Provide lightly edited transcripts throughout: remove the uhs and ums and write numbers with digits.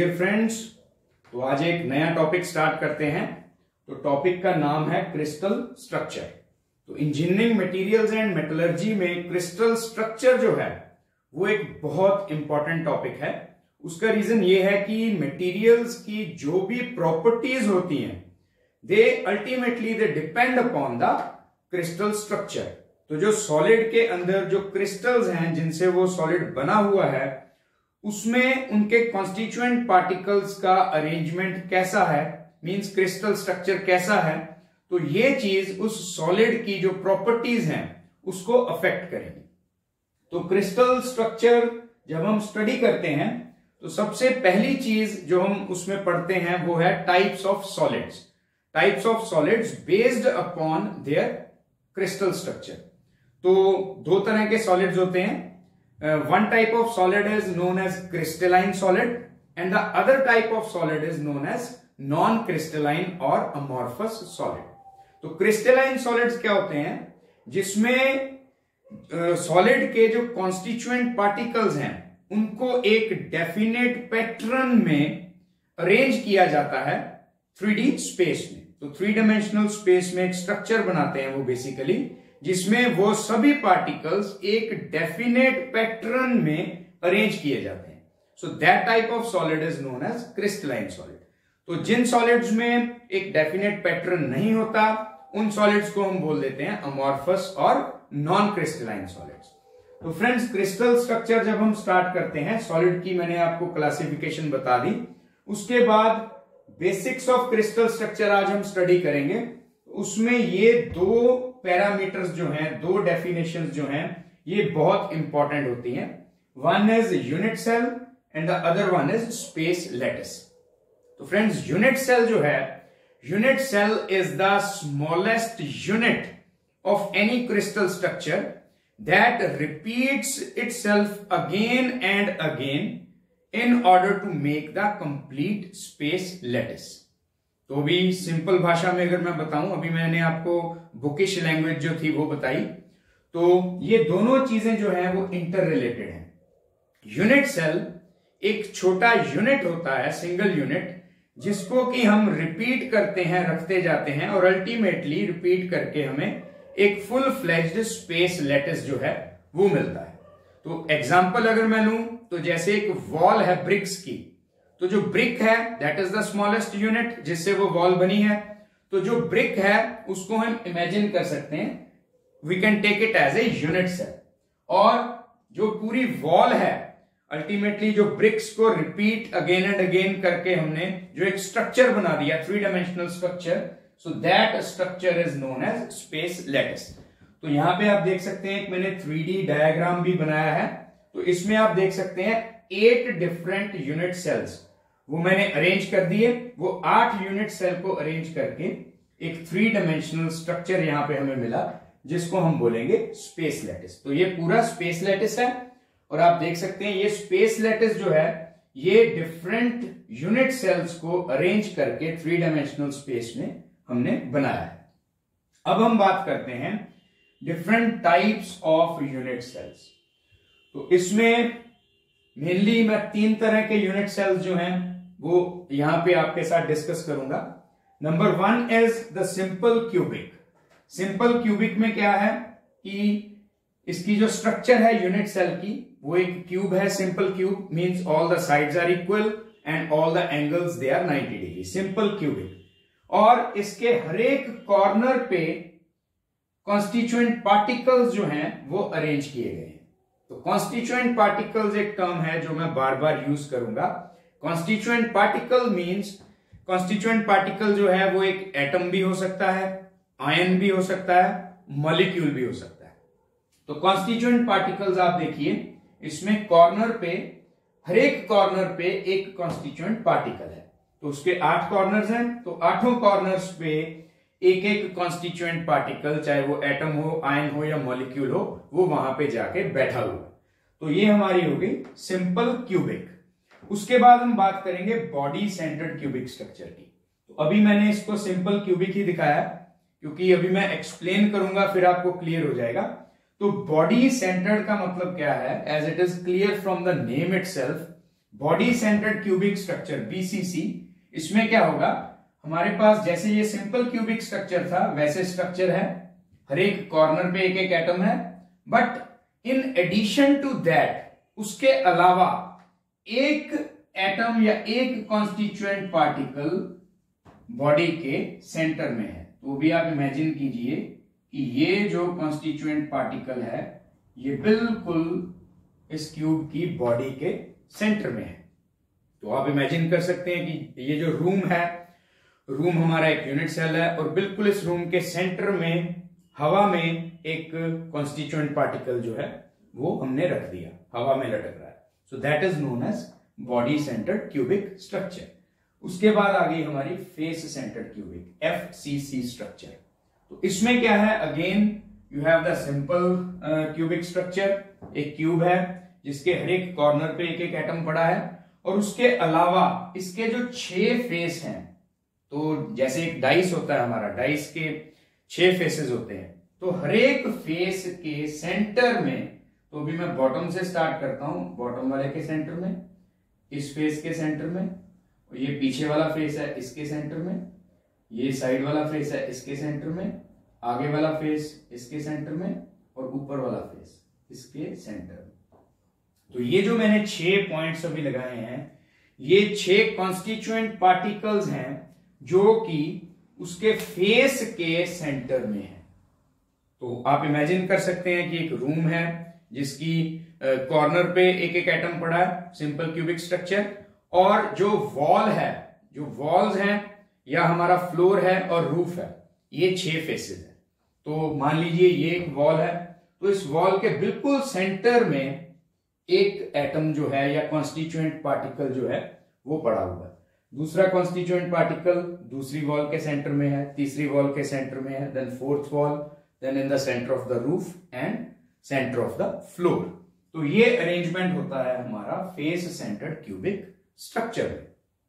Dear friends, तो आज एक नया टॉपिक स्टार्ट करते हैं। तो टॉपिक का नाम है क्रिस्टल स्ट्रक्चर। तो इंजीनियरिंग मटेरियल्स एंड मेटलर्जी में क्रिस्टल स्ट्रक्चर जो है वो एक बहुत इंपॉर्टेंट टॉपिक है। उसका रीजन ये है कि मटेरियल्स की जो भी प्रॉपर्टीज होती हैं they ultimately they depend upon the crystal structure. तो जो सॉलिड के अंदर जो क्रिस्टल्स हैं जिनसे वो सॉलिड बना हुआ है उसमें उनके कॉन्स्टिट्यूएंट पार्टिकल्स का अरेंजमेंट कैसा है, मींस क्रिस्टल स्ट्रक्चर कैसा है, तो ये चीज उस सॉलिड की जो प्रॉपर्टीज हैं उसको अफेक्ट करेगी। तो क्रिस्टल स्ट्रक्चर जब हम स्टडी करते हैं तो सबसे पहली चीज जो हम उसमें पढ़ते हैं वो है types of solids. Types of solids based upon their crystal structure. तो दो तरह के सॉलिड्स होते हैं। One type of solid is known as crystalline solid and the other type of solid is known as non-crystalline or amorphous solid. तो crystalline solids क्या होते हैं, जिसमें सॉलिड के जो कॉन्स्टिट्यूएंट पार्टिकल्स हैं उनको एक डेफिनेट पैटर्न में अरेंज किया जाता है 3D स्पेस में। तो 3 डायमेंशनल स्पेस में एक स्ट्रक्चर बनाते हैं वो बेसिकली, जिसमें वो सभी पार्टिकल्स एक डेफिनेट पैटर्न में अरेंज किए जाते हैं। So that type of solid is known as crystalline solid. तो जिन सॉलिड्स में एक डेफिनेट पैटर्न नहीं होता उन सॉलिड्स को हम बोल देते हैं अमॉर्फस और नॉन क्रिस्टलाइन सॉलिड्स। तो फ्रेंड्स, क्रिस्टल स्ट्रक्चर जब हम स्टार्ट करते हैं, सॉलिड की मैंने आपको क्लासिफिकेशन बता दी, उसके बाद बेसिक्स ऑफ क्रिस्टल स्ट्रक्चर आज हम स्टडी करेंगे। उसमें ये दो पैरामीटर्स जो हैं, दो डेफिनेशंस जो हैं, ये बहुत इंपॉर्टेंट होती हैं। One is unit cell and the other one is space lattice. तो फ्रेंड्स, यूनिट सेल जो है, unit cell is the smallest unit of any crystal structure that repeats itself again and again in order to make the complete space lattice. तो अभी simple भाषा में अगर मैं बताऊं, अभी मैंने आपको बुकिश लैंग्वेज जो थी वो बताई, तो ये दोनों चीजें जो हैं वो इंटर रिलेटेड हैं। यूनिट सेल एक छोटा यूनिट होता है, सिंगल यूनिट, जिसको कि हम रिपीट करते हैं, रखते जाते हैं और अल्टीमेटली रिपीट करके हमें एक फुल फ्लेज्ड स्पेस लैटिस जो है वो मिलता है। तो एग्जाम्पल अगर मैं लूं तो जैसे एक वॉल है ब्रिक्स की, तो जो ब्रिक है that is the smallest unit जिससे वो वॉल बनी है। तो जो ब्रिक है उसको हम इमेजिन कर सकते हैं, we can take it as a unit cell. और जो पूरी वॉल है, अल्टीमेटली जो ब्रिक्स को रिपीट अगेन एंड अगेन करके हमने जो एक स्ट्रक्चर बना दिया, 3 dimensional structure, so that structure is known as space lattice. तो यहां पे आप देख सकते हैं, एक मैंने 3D डायग्राम भी बनाया है। तो इसमें आप देख सकते हैं 8 डिफरेंट यूनिट सेल्स वो मैंने अरेंज कर दिए। वो 8 यूनिट सेल को अरेंज करके एक 3 डायमेंशनल स्ट्रक्चर यहां पे हमें मिला, जिसको हम बोलेंगे स्पेस लैटिस। तो ये पूरा स्पेस लैटिस है और आप देख सकते हैं ये स्पेस लैटिस जो है ये डिफरेंट यूनिट सेल्स को अरेंज करके 3 डायमेंशनल स्पेस में हमने बनाया है। अब हम बात करते हैं different types of unit cells. तो इसमें मेनली मैं 3 तरह के यूनिट सेल्स जो हैं वो यहां पे आपके साथ डिस्कस करूंगा। Number 1 is the simple cubic. Simple cubic में क्या है कि इसकी जो स्ट्रक्चर है यूनिट सेल की वो एक क्यूब है। Simple cube means all the sides are equal and all the angles they are 90 degree, simple cubic. और इसके हर एक कॉर्नर पे कॉन्स्टिट्यूएंट पार्टिकल्स जो हैं वो अरेंज किए गए हैं। तो कॉन्स्टिट्यूएंट पार्टिकल्स एक टर्म है जो मैं बार बार यूज करूंगा। Constituent particle means, constituent particle जो है वो एक एटम भी हो सकता है, आयन भी हो सकता है, मॉलिक्यूल भी हो सकता है। तो कॉन्स्टिट्यूएंट पार्टिकल्स आप देखिए, इसमें कॉर्नर पे, हर एक कॉर्नर पे एक कॉन्स्टिट्यूएंट पार्टिकल है। तो उसके 8 कॉर्नर्स हैं, तो 8 कॉर्नर्स पे एक एक कॉन्स्टिट्यूएंट पार्टिकल, चाहे वो एटम हो, आयन हो या मॉलिक्यूल हो, वो वहां पे जाके बैठा हुआ। तो ये हमारी हो गई सिंपल क्यूबिक। उसके बाद हम बात करेंगे बॉडी सेंटर्ड क्यूबिक स्ट्रक्चर की। तो अभी मैंने इसको सिंपल क्यूबिक ही दिखाया क्योंकि अभी मैं एक्सप्लेन करूंगा फिर आपको क्लियर हो जाएगा। तो बॉडी सेंटर्ड का मतलब क्या है, as it is clear from the name itself, body centred cubic structure BCC, इसमें क्या होगा, हमारे पास जैसे ये सिंपल क्यूबिक स्ट्रक्चर था वैसे स्ट्रक्चर है, हर एक कॉर्नर पे एक एक एटम है, but in addition to that उसके अलावा एक एटम या एक कॉन्स्टिट्यूएंट पार्टिकल बॉडी के सेंटर में है। तो भी आप इमेजिन कीजिए कि ये जो कॉन्स्टिट्यूएंट पार्टिकल है ये बिल्कुल इस क्यूब की बॉडी के सेंटर में है। तो आप इमेजिन कर सकते हैं कि ये जो रूम है, रूम हमारा एक यूनिट सेल है और बिल्कुल इस रूम के सेंटर में हवा में एक कॉन्स्टिट्यूएंट पार्टिकल जो है वो हमने रख दिया, हवा में लटक रहा है। So that is known as body centred cubic structure. उसके बाद आ गई हमारी face centred cubic FCC structure. तो इसमें क्या है, again you have the simple cubic structure, एक क्यूब है जिसके हर एक कॉर्नर पे एक एक एटम पड़ा है और उसके अलावा इसके जो 6 फेस हैं, तो जैसे एक डाइस होता है हमारा, डाइस के 6 फेसेस होते हैं, तो हर एक फेस के सेंटर में, तो अभी मैं बॉटम से स्टार्ट करता हूं, बॉटम वाले के सेंटर में, इस फेस के सेंटर में, और ये पीछे वाला फेस है इसके सेंटर में, ये साइड वाला फेस है इसके सेंटर में, आगे वाला फेस इसके सेंटर में और ऊपर वाला फेस इसके सेंटर में। तो ये जो मैंने 6 पॉइंट्स अभी लगाए हैं, ये 6 कॉन्स्टिट्यूएंट पार्टिकल्स हैं जो कि उसके फेस के सेंटर में है। तो आप इमेजिन कर सकते हैं कि एक रूम है जिसकी कॉर्नर पे एक एक एटम पड़ा है, सिंपल क्यूबिक स्ट्रक्चर, और जो वॉल है, जो वॉल्स हैं या हमारा फ्लोर है और रूफ है, ये 6 फेसेस है। तो मान लीजिए ये एक वॉल है, तो इस वॉल के बिल्कुल सेंटर में एक एटम जो है या कॉन्स्टिट्यूएंट पार्टिकल जो है वो पड़ा हुआ है, दूसरा कॉन्स्टिट्यूएंट पार्टिकल दूसरी वॉल के सेंटर में है, तीसरी वॉल के सेंटर में है, then fourth wall, then in the centre of the roof and centre of the floor. तो ये अरेंजमेंट होता है हमारा फेस सेंटर्ड क्यूबिक स्ट्रक्चर में।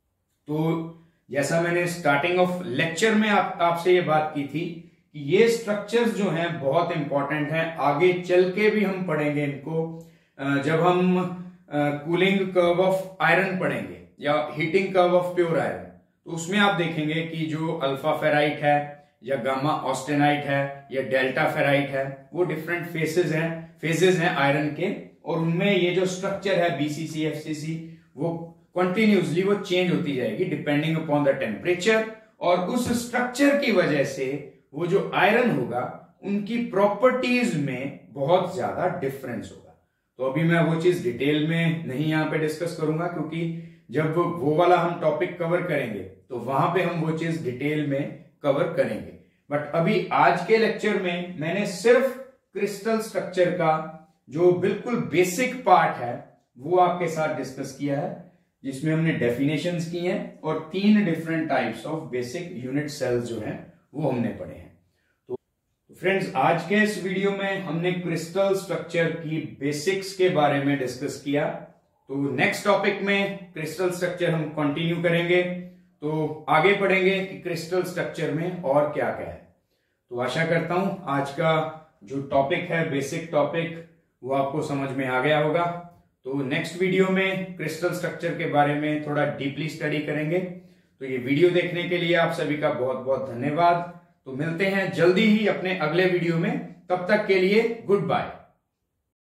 तो जैसा मैंने स्टार्टिंग ऑफ लेक्चर में आपसे ये बात की थी कि ये स्ट्रक्चर्स जो हैं बहुत इंपॉर्टेंट हैं, आगे चल के भी हम पढ़ेंगे इनको, जब हम कूलिंग कर्व ऑफ आयरन पढ़ेंगे या heating curve of pure iron, तो उसमें आप देखेंगे कि जो अल्फा फेराइट है या गामा ऑस्टेनाइट है या डेल्टा फेराइट है, वो डिफरेंट फेजेस हैं आयरन के, और उनमें ये जो स्ट्रक्चर है बीसीसी एफसीसी वो कंटिन्यूसली वो चेंज होती जाएगी डिपेंडिंग अपॉन द टेम्परेचर, और उस स्ट्रक्चर की वजह से वो जो आयरन होगा उनकी प्रॉपर्टीज में बहुत ज्यादा डिफरेंस होगा। तो अभी मैं वो चीज डिटेल में नहीं यहां पे डिस्कस करूंगा, क्योंकि जब वो वाला हम टॉपिक कवर करेंगे तो वहां पे हम वो चीज डिटेल में कवर करेंगे। बट अभी आज के लेक्चर में मैंने सिर्फ क्रिस्टल स्ट्रक्चर का जो बिल्कुल बेसिक पार्ट है वो आपके साथ डिस्कस किया है, जिसमें हमने डेफिनेशंस की हैं और 3 different types of basic unit cells जो हैं वो हमने पढ़े हैं। तो फ्रेंड्स, आज के इस वीडियो में हमने क्रिस्टल स्ट्रक्चर की बेसिक्स के बारे में डिस्कस किया। तो नेक्स्ट टॉपिक में क्रिस्टल स्ट्रक्चर हम कंटिन्यू करेंगे, तो आगे पढ़ेंगे कि क्रिस्टल स्ट्रक्चर में और क्या क्या है। तो आशा करता हूं आज का जो टॉपिक है, बेसिक टॉपिक, वो आपको समझ में आ गया होगा। तो नेक्स्ट वीडियो में क्रिस्टल स्ट्रक्चर के बारे में थोड़ा डीपली स्टडी करेंगे। तो ये वीडियो देखने के लिए आप सभी का बहुत बहुत धन्यवाद। तो मिलते हैं जल्दी ही अपने अगले वीडियो में, तब तक के लिए गुड बाय।